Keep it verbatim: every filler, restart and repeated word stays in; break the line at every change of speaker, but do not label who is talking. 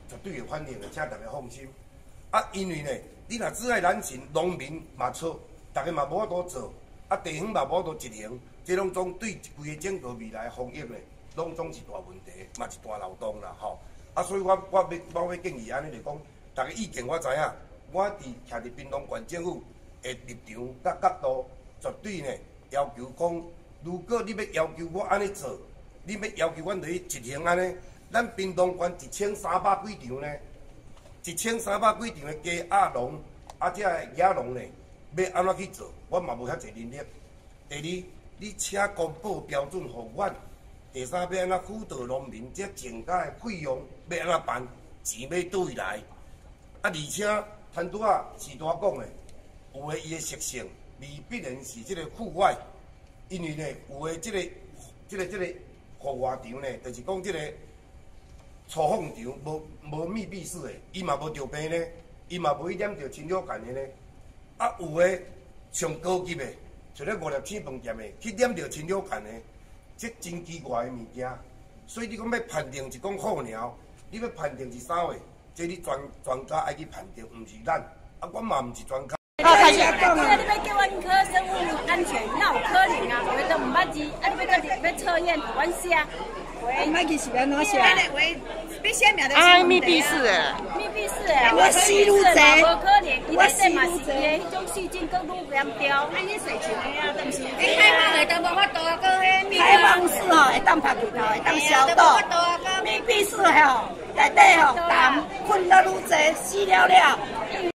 绝对会反映的，请大家放心。啊，因为呢，你若只爱咱群农民嘛错，大家嘛无法度做，啊，地方嘛无法度执行，这拢总对规个整个未来防疫呢，拢总是大问题，嘛是大漏洞啦，吼。啊，所以我我要我要建议安尼，就讲，大家意见我知影，我伫徛伫屏东县政府的立场甲角度，绝对呢要求讲，如果你要要求我安尼做，你要要求阮落去执行安尼，咱屏东县一千三百几场呢？一千三百几场的鸡鸭农，啊，这野农呢，要安怎去做？我嘛无遐侪能力。第二，你请公布标准互阮。第三，要安怎辅导农民？这增加的费用要安怎办？钱要倒位来？啊，而且摊拄啊，市大讲的，有诶伊诶习性，未必然是即个户外，因为呢，有诶即个、即个、即个户外场呢，就是讲即个。粗放场无无密闭式的，伊嘛无着病呢，伊嘛无去染着禽流感的呢。啊，有诶上高级的，像咧五粒星饭店的，去染着禽流感的，这真奇怪的物件。所以你讲要判定一讲候鸟，你要判定是啥货？这你专专家爱去判定，毋是咱。啊，我嘛毋是专家。
啊，开始讲啊！你要叫阮科生物安全，那有可能啊？话都毋捌字，啊，你要到要测验，阮写。喂，
麦去是安怎写？
喂，你写名的是
啊，密闭式的，
密闭式的，
我吸入者，
无可能，伊内底嘛是伊的迄种细菌更愈严重。安尼水群的呀，都是。你开放的都无法度啊，搁迄密。
开放式吼，会当拍骨头，会当消毒。密闭式吼，内底吼，氮混得愈侪，死了了。